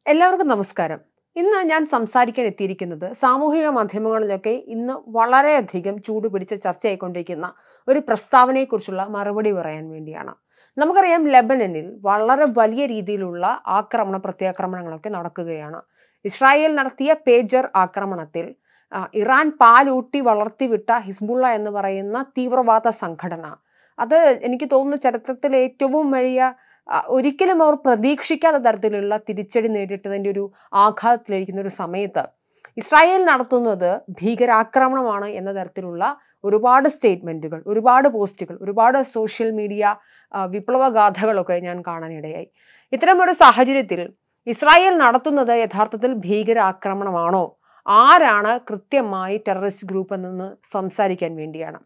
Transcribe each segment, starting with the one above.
എല്ലാവർക്കും നമസ്കാരം. ഇന്ന് ഞാൻ സംസാരിക്കാൻ എത്തിയിരിക്കുന്നത് സാമൂഹിക മാധ്യമങ്ങളിലൊക്കെ ഇന്ന് വളരെയധികം ചൂടുപിടിച്ച ചർച്ചയായിക്കൊണ്ടിരിക്കുന്ന ഒരു പ്രസ്താവനയെക്കുറിച്ചുള്ള മറുപടി പറയാൻ വേണ്ടിയാണ്. നമുക്കറിയാം, ലെബനനിൽ വളരെ വലിയ രീതിയിലുള്ള പ്രത്യാക്രമണങ്ങളൊക്കെ നടക്കുകയാണ്. ഇസ്രായേൽ നടത്തിയ പേജർ ആക്രമണത്തിൽ ഇറാൻ പാലൂട്ടി വളർത്തിവിട്ട ഹിസ്ബുള്ള എന്ന് പറയുന്ന തീവ്രവാദ സംഘടന, അത് എനിക്ക് തോന്നുന്നു ചരിത്രത്തിൽ ഏറ്റവും വലിയ ഒരിക്കലും അവർ പ്രതീക്ഷിക്കാത്ത തരത്തിലുള്ള തിരിച്ചടി നേരിട്ടതിൻ്റെ ഒരു ആഘാതത്തിലിരിക്കുന്ന ഒരു സമയത്ത് ഇസ്രായേൽ നടത്തുന്നത് ഭീകരാക്രമണമാണ് എന്ന തരത്തിലുള്ള ഒരുപാട് സ്റ്റേറ്റ്മെൻറ്റുകൾ, ഒരുപാട് പോസ്റ്റുകൾ, ഒരുപാട് സോഷ്യൽ മീഡിയ വിപ്ലവഗാഥകളൊക്കെ ഞാൻ കാണാനിടയായി. ഇത്തരമൊരു സാഹചര്യത്തിൽ ഇസ്രായേൽ നടത്തുന്നത് യഥാർത്ഥത്തിൽ ഭീകരാക്രമണമാണോ, ആരാണ് കൃത്യമായി ടെററിസ്റ്റ് ഗ്രൂപ്പ് എന്നൊന്ന് സംസാരിക്കാൻ വേണ്ടിയാണ്.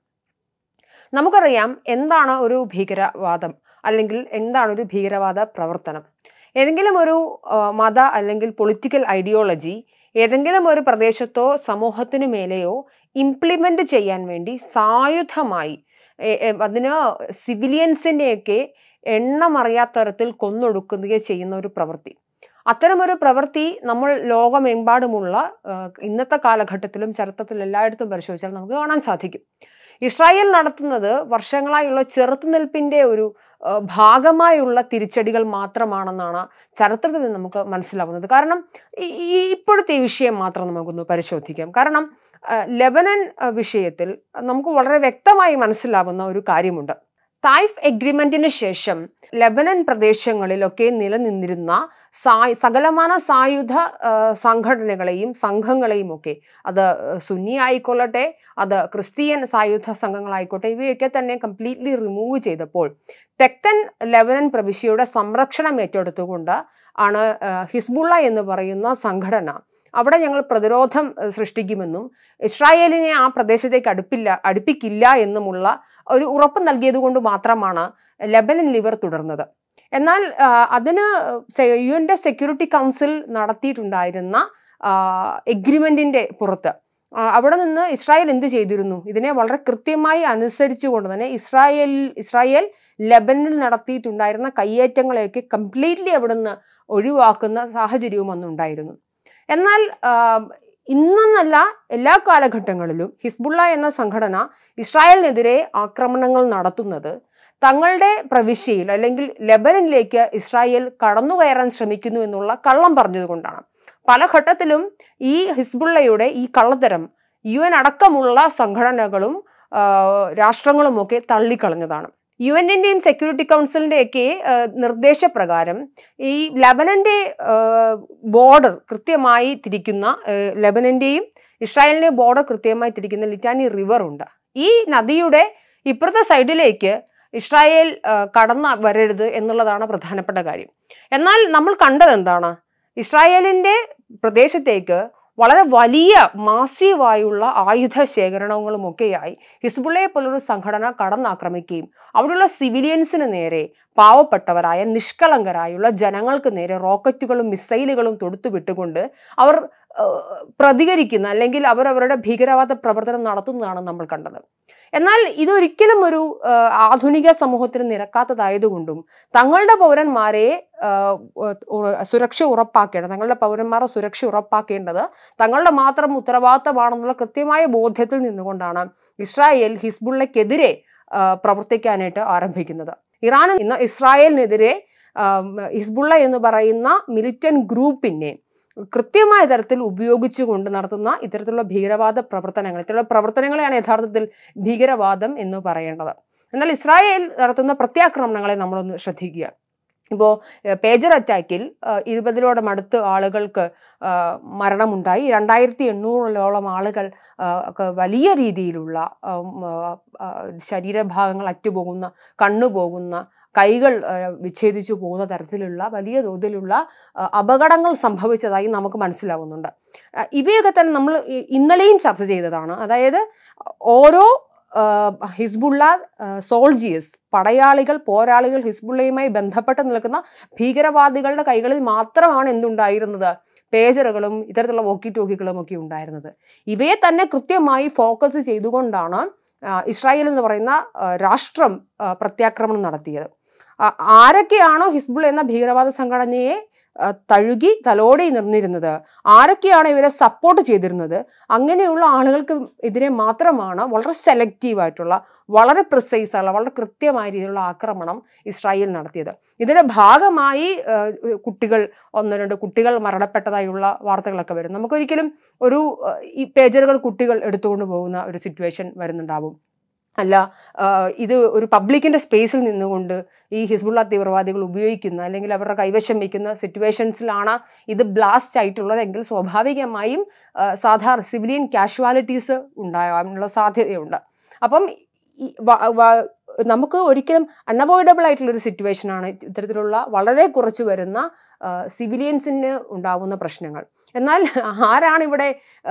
നമുക്കറിയാം എന്താണ് ഒരു ഭീകരവാദം, അല്ലെങ്കിൽ എന്താണ് ഒരു ഭീകരവാദ പ്രവർത്തനം. ഏതെങ്കിലും ഒരു മത അല്ലെങ്കിൽ പൊളിറ്റിക്കൽ ഐഡിയോളജി ഏതെങ്കിലും ഒരു പ്രദേശത്തോ സമൂഹത്തിനു മേലെയോ ഇംപ്ലിമെൻ്റ് ചെയ്യാൻ വേണ്ടി സായുധമായി അതിന് സിവിലിയൻസിനെയൊക്കെ എണ്ണമറിയാത്ത തരത്തിൽ കൊന്നൊടുക്കുകയോ ചെയ്യുന്ന ഒരു പ്രവൃത്തി. അത്തരമൊരു പ്രവൃത്തി നമ്മൾ ലോകമെമ്പാടുമുള്ള ഇന്നത്തെ കാലഘട്ടത്തിലും ചരിത്രത്തിൽ എല്ലായിടത്തും പരിശോധിച്ചാൽ നമുക്ക് കാണാൻ സാധിക്കും. ഇസ്രായേൽ നടത്തുന്നത് വർഷങ്ങളായുള്ള ചെറുത്തുനിൽപ്പിൻ്റെ ഒരു ഭാഗമായുള്ള തിരിച്ചടികൾ മാത്രമാണെന്നാണ് ചരിത്രത്തിൽ നിന്ന് നമുക്ക് മനസ്സിലാവുന്നത്. കാരണം ഇപ്പോഴത്തെ ഈ വിഷയം മാത്രം നമുക്കൊന്ന് പരിശോധിക്കാം. കാരണം ലെബനൻ വിഷയത്തിൽ നമുക്ക് വളരെ വ്യക്തമായി മനസ്സിലാവുന്ന ഒരു കാര്യമുണ്ട്. തായിഫ് എഗ്രിമെന്റിന് ശേഷം ലെബനൻ പ്രദേശങ്ങളിലൊക്കെ നിലനിന്നിരുന്ന സകലമാന സായുധ സംഘടനകളെയും സംഘങ്ങളെയും ഒക്കെ, അത് സുന്നി ആയിക്കൊള്ളട്ടെ, അത് ക്രിസ്ത്യൻ സായുധ സംഘങ്ങളായിക്കോട്ടെ, ഇവയൊക്കെ തന്നെ കംപ്ലീറ്റ്ലി റിമൂവ് ചെയ്തപ്പോൾ തെക്കൻ ലെബനൻ പ്രവിശ്യയുടെ സംരക്ഷണം ഏറ്റെടുത്തുകൊണ്ട് ആണ് ഹിസ്ബുള്ള എന്ന് പറയുന്ന സംഘടന അവിടെ ഞങ്ങൾ പ്രതിരോധം സൃഷ്ടിക്കുമെന്നും ഇസ്രായേലിനെ ആ പ്രദേശത്തേക്ക് അടുപ്പിക്കില്ല എന്നുമുള്ള ഒരു ഉറപ്പ് നൽകിയത് കൊണ്ട് മാത്രമാണ് ലെബനനിൽ ഇവർ തുടർന്നത്. എന്നാൽ അതിന് UN സെക്യൂരിറ്റി കൗൺസിൽ നടത്തിയിട്ടുണ്ടായിരുന്ന എഗ്രിമെന്റിന്റെ പുറത്ത് അവിടെ നിന്ന് ഇസ്രായേൽ എന്ത് ചെയ്തിരുന്നു, ഇതിനെ വളരെ കൃത്യമായി അനുസരിച്ചുകൊണ്ട് തന്നെ ഇസ്രായേൽ ലെബനിൽ നടത്തിയിട്ടുണ്ടായിരുന്ന കയ്യേറ്റങ്ങളെയൊക്കെ കംപ്ലീറ്റ്ലി അവിടെ നിന്ന് ഒഴിവാക്കുന്ന സാഹചര്യവും അന്നുണ്ടായിരുന്നു. എന്നാൽ ഇന്നെന്നല്ല, എല്ലാ കാലഘട്ടങ്ങളിലും ഹിസ്ബുള്ള എന്ന സംഘടന ഇസ്രായേലിനെതിരെ ആക്രമണങ്ങൾ നടത്തുന്നത് തങ്ങളുടെ പ്രവിശ്യയിൽ അല്ലെങ്കിൽ ലെബനനിലേക്ക് ഇസ്രായേൽ കടന്നുകയറാൻ ശ്രമിക്കുന്നു എന്നുള്ള കള്ളം പറഞ്ഞതുകൊണ്ടാണ്. പല ഘട്ടത്തിലും ഈ ഹിസ്ബുള്ളയുടെ ഈ കള്ളത്തരം UN അടക്കമുള്ള സംഘടനകളും രാഷ്ട്രങ്ങളുമൊക്കെ തള്ളിക്കളഞ്ഞതാണ്. UN-ൻ്റെയും സെക്യൂരിറ്റി കൗൺസിലിൻ്റെയൊക്കെ നിർദ്ദേശപ്രകാരം ഈ ലെബനൻ്റെ ബോർഡർ കൃത്യമായി തിരിക്കുന്ന, ലെബനൻ്റെയും ഇസ്രായേലിൻ്റെയും ബോർഡർ കൃത്യമായി തിരിക്കുന്ന ലിറ്റാനി റിവർ ഉണ്ട്. ഈ നദിയുടെ ഇപ്പുറത്തെ സൈഡിലേക്ക് ഇസ്രായേൽ വരരുത് എന്നുള്ളതാണ് പ്രധാനപ്പെട്ട കാര്യം. എന്നാൽ നമ്മൾ കണ്ടത് എന്താണ്, ഇസ്രായേലിൻ്റെ പ്രദേശത്തേക്ക് വളരെ വലിയ മാസീവായുള്ള ആയുധ ശേഖരണങ്ങളുമൊക്കെയായി ഹിസ്ബുള്ളയെ പോലൊരു സംഘടന കടന്നാക്രമിക്കുകയും അവിടെയുള്ള സിവിലിയൻസിന് നേരെ, പാവപ്പെട്ടവരായ നിഷ്കളങ്കരായുള്ള ജനങ്ങൾക്ക് നേരെ റോക്കറ്റുകളും മിസൈലുകളും തൊടുത്തുവിട്ടുകൊണ്ട് അവർ പ്രതികരിക്കുന്ന, അല്ലെങ്കിൽ അവരവരുടെ ഭീകരവാദ പ്രവർത്തനം നടത്തുന്നതാണ് നമ്മൾ കണ്ടത്. എന്നാൽ ഇതൊരിക്കലും ഒരു ആധുനിക സമൂഹത്തിന് നിരക്കാത്തതായതുകൊണ്ടും തങ്ങളുടെ പൗരന്മാരെ സുരക്ഷ ഉറപ്പാക്കേണ്ടത് തങ്ങളുടെ മാത്രം ഉത്തരവാദിത്തമാണെന്നുള്ള കൃത്യമായ ബോധ്യത്തിൽ നിന്നുകൊണ്ടാണ് ഇസ്രായേൽ ഹിസ്ബുള്ളയ്ക്കെതിരെ പ്രവർത്തിക്കാനായിട്ട് ആരംഭിക്കുന്നത്. ഇറാനും ഇന്ന് ഇസ്രായേലിനെതിരെ ഹിസ്ബുള്ള എന്ന് പറയുന്ന മിലിറ്റന്റ് ഗ്രൂപ്പിനെ കൃത്യമായ തരത്തിൽ ഉപയോഗിച്ചുകൊണ്ട് നടത്തുന്ന ഇത്തരത്തിലുള്ള ഭീകരവാദ പ്രവർത്തനങ്ങളെയാണ് യഥാർത്ഥത്തിൽ ഭീകരവാദം എന്ന് പറയേണ്ടത്. എന്നാൽ ഇസ്രായേൽ നടത്തുന്ന പ്രത്യാക്രമണങ്ങളെ നമ്മളൊന്ന് ശ്രദ്ധിക്കുക. ഇപ്പോൾ പേജർ അറ്റാക്കിൽ 20-ഓളം അടുത്ത് ആളുകൾക്ക് മരണമുണ്ടായി. 2800-ഓളം ആളുകൾ വലിയ രീതിയിലുള്ള ശരീരഭാഗങ്ങൾ അറ്റുപോകുന്ന, കണ്ണുപോകുന്ന, കൈകൾ വിച്ഛേദിച്ചു പോകുന്ന തരത്തിലുള്ള വലിയ തോതിലുള്ള അപകടങ്ങൾ സംഭവിച്ചതായി നമുക്ക് മനസ്സിലാവുന്നുണ്ട്. ഇവയൊക്കെ തന്നെ നമ്മൾ ഇന്നലെയും ചർച്ച ചെയ്തതാണ്. അതായത് ഓരോ ഹിസ്ബുള്ള സോൾജിയേഴ്സ്, പോരാളികൾ ഹിസ്ബുള്ളയുമായി ബന്ധപ്പെട്ട് നിൽക്കുന്ന ഭീകരവാദികളുടെ കൈകളിൽ മാത്രമാണ് എന്തുണ്ടായിരുന്നത്, പേജറുകളും ഇത്തരത്തിലുള്ള വോക്കി ടോക്കികളും ഒക്കെ ഉണ്ടായിരുന്നത്. ഇവയെ തന്നെ കൃത്യമായി ഫോക്കസ് ചെയ്തുകൊണ്ടാണ് ഇസ്രായേൽ എന്ന് പറയുന്ന രാഷ്ട്രം പ്രത്യാക്രമണം നടത്തിയത്. ആരൊക്കെയാണോ ഹിസ്ബുൾ എന്ന ഭീകരവാദ സംഘടനയെ തഴുകി തലോടി നിന്നിരുന്നത്, ആരൊക്കെയാണ് ഇവരെ സപ്പോർട്ട് ചെയ്തിരുന്നത്, അങ്ങനെയുള്ള ആളുകൾക്ക് എതിരെ മാത്രമാണ് വളരെ സെലക്റ്റീവായിട്ടുള്ള, വളരെ പ്രിസൈസ് ആയിട്ടുള്ള, വളരെ കൃത്യമായ രീതിയിലുള്ള ആക്രമണം ഇസ്രായേൽ നടത്തിയത്. ഇതിന്റെ ഭാഗമായി കുട്ടികൾ, 1-2 കുട്ടികൾ മരണപ്പെട്ടതായുള്ള വാർത്തകളൊക്കെ വരും. നമുക്കൊരിക്കലും ഈ പേജറുകൾ കുട്ടികൾ എടുത്തുകൊണ്ട് പോകുന്ന ഒരു സിറ്റുവേഷൻ വരുന്നുണ്ടാവും. അല്ല, ഇത് ഒരു പബ്ലിക്കിന്റെ സ്പേസിൽ നിന്നുകൊണ്ട് ഈ ഹിസ്ബുള്ള തീവ്രവാദികൾ ഉപയോഗിക്കുന്ന അല്ലെങ്കിൽ അവരുടെ കൈവശം വയ്ക്കുന്ന സിറ്റുവേഷൻസിലാണ് ഇത് ബ്ലാസ്റ്റ് ആയിട്ടുള്ളതെങ്കിൽ സ്വാഭാവികമായും സാധാരണ സിവിലിയൻ കാഷ്വാലിറ്റീസ് ഉണ്ടാകാനുള്ള സാധ്യതയുണ്ട്. അപ്പം നമുക്ക് ഒരിക്കലും അൺഅവോയ്ഡബിൾ ആയിട്ടുള്ളൊരു സിറ്റുവേഷനാണ് ഇത്തരത്തിലുള്ള വളരെ കുറച്ച് വരുന്ന സിവിലിയൻസിന് ഉണ്ടാവുന്ന പ്രശ്നങ്ങൾ. എന്നാൽ ആരാണ് ഇവിടെ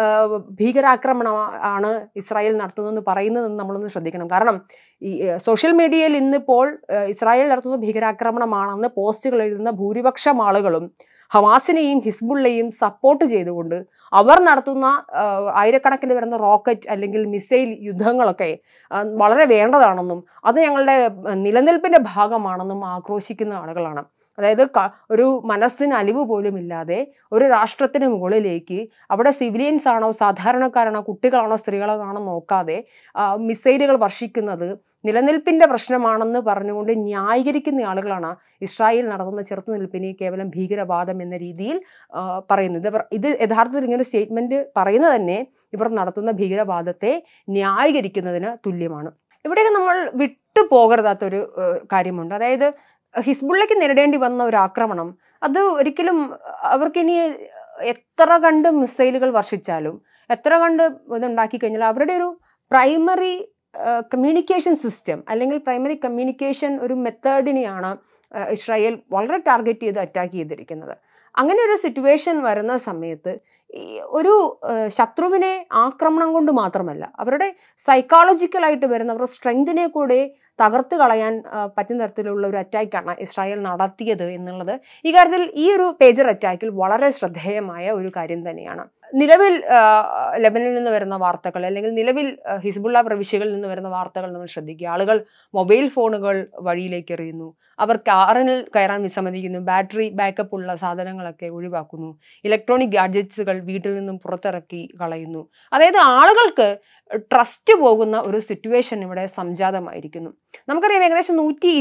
ഭീകരാക്രമണം ആണ് ഇസ്രായേൽ നടത്തുന്നതെന്ന് പറയുന്നതെന്ന് നമ്മളൊന്ന് ശ്രദ്ധിക്കണം. കാരണം ഈ സോഷ്യൽ മീഡിയയിൽ ഇന്നിപ്പോൾ ഇസ്രായേൽ നടത്തുന്ന ഭീകരാക്രമണമാണെന്ന് പോസ്റ്റുകൾ എഴുതുന്ന ഭൂരിപക്ഷം ആളുകളും ഹമാസിനെയും ഹിസ്ബുള്ളയെയും സപ്പോർട്ട് ചെയ്തുകൊണ്ട് അവർ നടത്തുന്ന ആയിരക്കണക്കിന് വരുന്ന റോക്കറ്റ് അല്ലെങ്കിൽ മിസൈൽ യുദ്ധങ്ങളൊക്കെ വളരെ വേണ്ടതാണെന്നും അത് ഞങ്ങളുടെ നിലനിൽപ്പിന്റെ ഭാഗമാണെന്നും ആക്രോശിക്കുന്ന ആളുകളാണ്. അതായത് ഒരു മനസ്സിന് അലിവ് പോലും ഇല്ലാതെ ഒരു രാഷ്ട്രത്തിന് മുകളിലേക്ക് അവിടെ സിവിലിയൻസ് ആണോ സാധാരണക്കാരാണോ കുട്ടികളാണോ സ്ത്രീകളാണോ നോക്കാതെ മിസൈലുകൾ വർഷിക്കുന്നത് നിലനിൽപ്പിന്റെ പ്രശ്നമാണെന്ന് പറഞ്ഞുകൊണ്ട് ന്യായീകരിക്കുന്ന ആളുകളാണ് ഇസ്രായേൽ നടത്തുന്ന ചെറുത്തുനിൽപ്പിനെ കേവലം ഭീകരവാദം എന്ന രീതിയിൽ പറയുന്നത്. ഇത് യഥാർത്ഥത്തിൽ ഇങ്ങനെ സ്റ്റേറ്റ്മെന്റ് പറയുന്നത് തന്നെ ഇവർ നടത്തുന്ന ഭീകരവാദത്തെ ന്യായീകരിക്കുന്നതിന് തുല്യമാണ്. ഇവിടെയൊക്കെ നമ്മൾ വിട്ടുപോകരുതാത്തൊരു കാര്യമുണ്ട്. അതായത് ഹിസ്ബുള്ളയ്ക്ക് നേരിടേണ്ടി വന്ന ഒരു ആക്രമണം അത് ഒരിക്കലും അവർക്കിനി എത്ര കണ്ട് മിസൈലുകൾ വർഷിച്ചാലും എത്ര കണ്ട് ഇതുണ്ടാക്കി കഴിഞ്ഞാൽ അവരുടെ ഒരു പ്രൈമറി കമ്മ്യൂണിക്കേഷൻ സിസ്റ്റം അല്ലെങ്കിൽ പ്രൈമറി കമ്മ്യൂണിക്കേഷൻ ഒരു മെത്തേഡിനെയാണ് ഇസ്രായേൽ വളരെ ടാർഗറ്റ് ചെയ്ത് അറ്റാക്ക് ചെയ്തിരിക്കുന്നത്. അങ്ങനെ ഒരു സിറ്റുവേഷൻ വരുന്ന സമയത്ത് ഒരു ശത്രുവിനെ ആക്രമണം കൊണ്ട് മാത്രമല്ല അവരുടെ സൈക്കോളജിക്കലായിട്ട് വരുന്ന അവരുടെ സ്ട്രെങ്തിനെ കൂടെ തകർത്ത് കളയാൻ പറ്റുന്ന തരത്തിലുള്ള ഒരു അറ്റാക്കാണ് ഇസ്രായേൽ നടത്തിയത് എന്നുള്ളത് ഈ കാര്യത്തിൽ ഈ ഒരു പേജർ അറ്റാക്കിൽ വളരെ ശ്രദ്ധേയമായ ഒരു കാര്യം തന്നെയാണ്. നിലവിൽ ലെബനനിൽ നിന്ന് വരുന്ന വാർത്തകൾ അല്ലെങ്കിൽ നിലവിൽ ഹിസ്ബുള്ള പ്രവിശ്യകളിൽ നിന്ന് വരുന്ന വാർത്തകൾ നമ്മൾ ശ്രദ്ധിക്കുക. ആളുകൾ മൊബൈൽ ഫോണുകൾ വഴിയിലേക്ക് എറിയുന്നു, അവർ കാറിൽ കയറാൻ വിസമ്മതിക്കുന്നു, ബാറ്ററി ബാക്കപ്പ് ഉള്ള സാധനങ്ങളൊക്കെ ഒഴിവാക്കുന്നു, ഇലക്ട്രോണിക് ഗാഡ്ജറ്റ്സുകൾ വീട്ടിൽ നിന്നും പുറത്തിറക്കി കളയുന്നു. അതായത് ആളുകൾക്ക് ട്രസ്റ്റ് പോകുന്ന ഒരു സിറ്റുവേഷൻ ഇവിടെ സംജാതമായിരിക്കുന്നു. നമുക്കറിയാം ഏകദേശം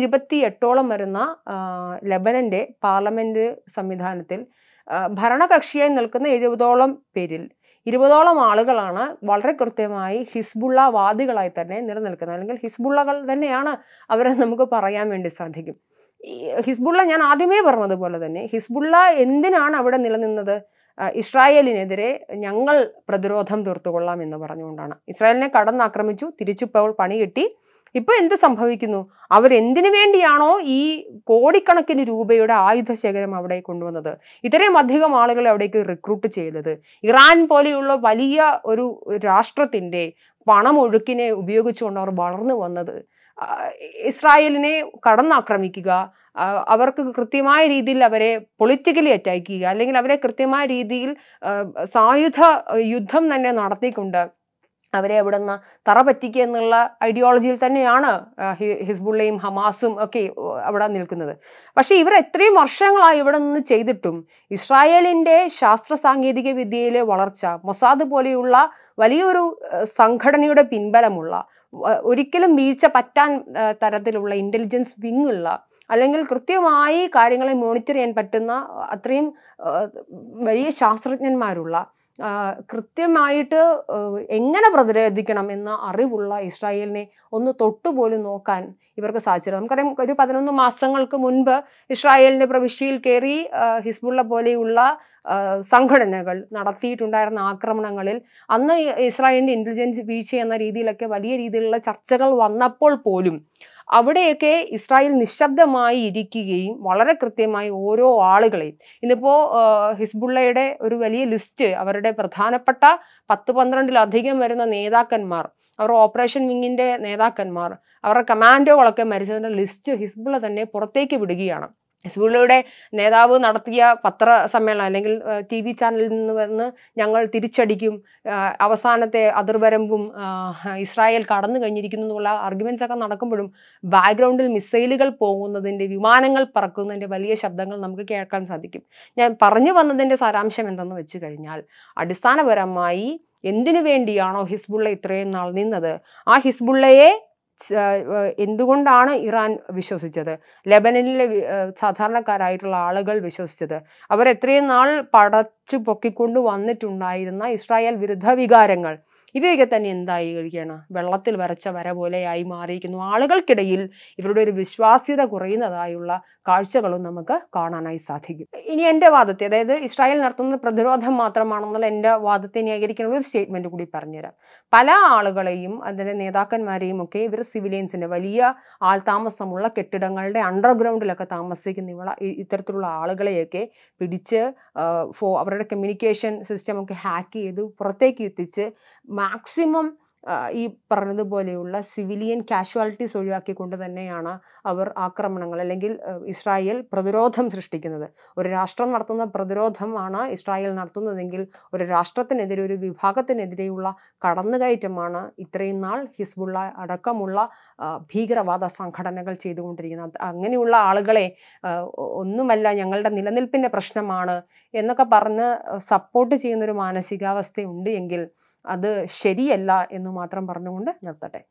128ഓളം വരുന്ന ലെബനന്റെ പാർലമെന്റ് സംവിധാനത്തിൽ ഭരണകക്ഷിയായി നിൽക്കുന്ന 70ഓളം പേരിൽ 20ഓളം ആളുകളാണ് വളരെ കൃത്യമായി ഹിസ്ബുള്ള വാദികളായി തന്നെ നിലനിൽക്കുന്നത്. അല്ലെങ്കിൽ ഹിസ്ബുള്ളകൾ തന്നെയാണ് അവരെ നമുക്ക് പറയാൻ വേണ്ടി സാധിക്കും. ഹിസ്ബുള്ള ഞാൻ ആദ്യമേ പറഞ്ഞതുപോലെ തന്നെ ഹിസ്ബുള്ള എന്തിനാണ് അവിടെ നിലനിന്നത്? ഇസ്രായേലിനെതിരെ ഞങ്ങൾ പ്രതിരോധം തീർത്തുകൊള്ളാം എന്ന് പറഞ്ഞുകൊണ്ടാണ്. ഇസ്രായേലിനെ കടന്നാക്രമിച്ചു, തിരിച്ചിപ്പോൾ പണി കിട്ടി. ഇപ്പൊ എന്ത് സംഭവിക്കുന്നു? അവരെന്തിനു വേണ്ടിയാണോ ഈ കോടിക്കണക്കിന് രൂപയുടെ ആയുധശേഖരം അവിടെ കൊണ്ടുവന്നത്, ഇത്രയും അധികം ആളുകളെ അവിടേക്ക് റിക്രൂട്ട് ചെയ്തത്, ഇറാൻ പോലെയുള്ള വലിയ ഒരു രാഷ്ട്രത്തിന്റെ പണമൊഴുക്കിനെ ഉപയോഗിച്ചുകൊണ്ട് അവർ വളർന്നു വന്നത്, ഇസ്രായേലിനെ കടന്നാക്രമിക്കുക, അവർക്ക് കൃത്യമായ രീതിയിൽ അവരെ പൊളിറ്റിക്കലി അറ്റാക്ക് ചെയ്യുക, അല്ലെങ്കിൽ അവരെ കൃത്യമായ രീതിയിൽ സായുധ യുദ്ധം തന്നെ നടത്തിക്കൊണ്ട് അവരെ അവിടെ നിന്ന് തറ പറ്റിക്കുക എന്നുള്ള ഐഡിയോളജിയിൽ തന്നെയാണ് ഹിസ്ബുള്ളയും ഹമാസും ഒക്കെ അവിടെ നിൽക്കുന്നത്. പക്ഷേ ഇവർ എത്രയും വർഷങ്ങളായി ഇവിടെ നിന്ന് ചെയ്തിട്ടും ഇസ്രായേലിൻ്റെ ശാസ്ത്ര സാങ്കേതിക വിദ്യയിലെ വളർച്ച, മൊസാദ് പോലെയുള്ള വലിയൊരു സംഘടനയുടെ പിൻബലമുള്ള, ഒരിക്കലും വീഴ്ച പറ്റാൻ തരത്തിലുള്ള ഇൻ്റലിജൻസ് വിങ് ഉള്ള, അല്ലെങ്കിൽ കൃത്യമായി കാര്യങ്ങളെ മോണിറ്റർ ചെയ്യാൻ പറ്റുന്ന അത്രയും വലിയ ശാസ്ത്രജ്ഞന്മാരുള്ള, കൃത്യമായിട്ട് എങ്ങനെ പ്രതിരോധിക്കണം എന്ന അറിവുള്ള ഇസ്രായേലിനെ ഒന്ന് തൊട്ടുപോലും നോക്കാൻ ഇവർക്ക് സാധിച്ചില്ല. നമുക്കറിയാം ഒരു 11 മാസങ്ങൾക്ക് മുൻപ് ഇസ്രായേലിൻ്റെ പ്രവിശ്യയിൽ കയറി ഹിസ്ബുള്ള പോലെയുള്ള സംഘടനകൾ നടത്തിയിട്ടുണ്ടായിരുന്ന ആക്രമണങ്ങളിൽ അന്ന് ഇസ്രായേലിൻ്റെ ഇൻ്റലിജൻസ് വീഴ്ച എന്ന രീതിയിലൊക്കെ വലിയ രീതിയിലുള്ള ചർച്ചകൾ വന്നപ്പോൾ പോലും അവിടെയൊക്കെ ഇസ്രായേൽ നിശബ്ദമായി ഇരിക്കുകയും വളരെ കൃത്യമായി ഓരോ ആളുകളെയും, ഇന്നിപ്പോൾ ഹിസ്ബുള്ളയുടെ ഒരു വലിയ ലിസ്റ്റ്, അവരുടെ പ്രധാനപ്പെട്ട 10-12 വരുന്ന നേതാക്കന്മാർ, അവരുടെ ഓപ്പറേഷൻ വിങ്ങിൻ്റെ നേതാക്കന്മാർ, അവരുടെ കമാൻഡോകളൊക്കെ മരിച്ചതിൻ്റെ ലിസ്റ്റ് ഹിസ്ബുള്ള തന്നെ പുറത്തേക്ക് വിടുകയാണ്. ഹിസ്ബുള്ളയുടെ നേതാവ് നടത്തിയ പത്രസമ്മേളനം അല്ലെങ്കിൽ TV ചാനലിൽ നിന്ന് വന്ന് ഞങ്ങൾ തിരിച്ചടിക്കും, അവസാനത്തെ അതിർവരമ്പും ഇസ്രായേൽ കടന്നു കഴിഞ്ഞിരിക്കുന്നു എന്നുള്ള ആർഗ്യുമെന്റ്സ് ഒക്കെ നടക്കുമ്പോഴും ബാക്ക്ഗ്രൗണ്ടിൽ മിസൈലുകൾ പോകുന്നതിൻ്റെ, വിമാനങ്ങൾ പറക്കുന്നതിൻ്റെ വലിയ ശബ്ദങ്ങൾ നമുക്ക് കേൾക്കാൻ സാധിക്കും. ഞാൻ പറഞ്ഞു വന്നതിൻ്റെ സാരാംശം എന്തെന്ന് വെച്ച് കഴിഞ്ഞാൽ, അടിസ്ഥാനപരമായി എന്തിനു വേണ്ടിയാണോ ഹിസ്ബുള്ള ഇത്രയും നാൾ നിന്നത്, ആ ഹിസ്ബുള്ളയെ എന്തുകൊണ്ടാണ് ഇറാൻ വിശ്വസിച്ചത്, ലെബനനിലെ സാധാരണക്കാരായിട്ടുള്ള ആളുകൾ വിശ്വസിച്ചത്, അവർ എത്രയും നാൾ പടച്ചു പൊക്കിക്കൊണ്ട് വന്നിട്ടുണ്ടായിരുന്ന ഇസ്രായേൽ വിരുദ്ധ വികാരങ്ങൾ, ഇവയൊക്കെ തന്നെ എന്തായി കഴിക്കുകയാണ്, വെള്ളത്തിൽ വരച്ച വര പോലെയായി മാറിയിരിക്കുന്നു. ആളുകൾക്കിടയിൽ ഇവരുടെ ഒരു വിശ്വാസ്യത കുറയുന്നതായുള്ള കാഴ്ചകളും നമുക്ക് കാണാനായി സാധിക്കും. ഇനി എൻ്റെ വാദത്തെ, അതായത് ഇസ്രായേൽ നടത്തുന്ന പ്രതിരോധം മാത്രമാണെന്നുള്ള എൻ്റെ വാദത്തെ ന്യായീകരിക്കുന്ന ഒരു സ്റ്റേറ്റ്മെന്റ് കൂടി പറഞ്ഞുതരാം. പല ആളുകളെയും അതിൻ്റെ നേതാക്കന്മാരെയും ഒക്കെ ഇവർ സിവിലിയൻസിൻ്റെ, വലിയ ആൾതാമസമുള്ള കെട്ടിടങ്ങളുടെ അണ്ടർഗ്രൗണ്ടിലൊക്കെ താമസിക്കുന്ന ഇത്തരത്തിലുള്ള ആളുകളെയൊക്കെ പിടിച്ച് അവരുടെ കമ്മ്യൂണിക്കേഷൻ സിസ്റ്റം ഒക്കെ ഹാക്ക് ചെയ്ത് പുറത്തേക്ക് എത്തിച്ച് മാക്സിമം ഈ പറഞ്ഞതുപോലെയുള്ള സിവിലിയൻ കാഷ്വാലിറ്റീസ് ഒഴിവാക്കിക്കൊണ്ട് തന്നെയാണ് അവർ ആക്രമണങ്ങൾ അല്ലെങ്കിൽ ഇസ്രായേൽ പ്രതിരോധം സൃഷ്ടിക്കുന്നത്. ഒരു രാഷ്ട്രം നടത്തുന്ന പ്രതിരോധമാണ് ഇസ്രായേൽ നടത്തുന്നതെങ്കിൽ ഒരു രാഷ്ട്രത്തിനെതിരെ, ഒരു വിഭാഗത്തിനെതിരെയുള്ള കടന്നുകയറ്റമാണ് ഇത്രയും നാൾ ഹിസ്ബുള്ള അടക്കമുള്ള ഭീകരവാദ സംഘടനകൾ ചെയ്തുകൊണ്ടിരിക്കുന്നത്. അങ്ങനെയുള്ള ആളുകളെ ഒന്നുമല്ല, ഞങ്ങളുടെ നിലനിൽപ്പിൻ്റെ പ്രശ്നമാണ് എന്നൊക്കെ പറഞ്ഞ് സപ്പോർട്ട് ചെയ്യുന്നൊരു മാനസികാവസ്ഥയുണ്ട് എങ്കിൽ അത് ശരിയല്ല എന്ന് മാത്രം പറഞ്ഞുകൊണ്ട് നിർത്തട്ടെ.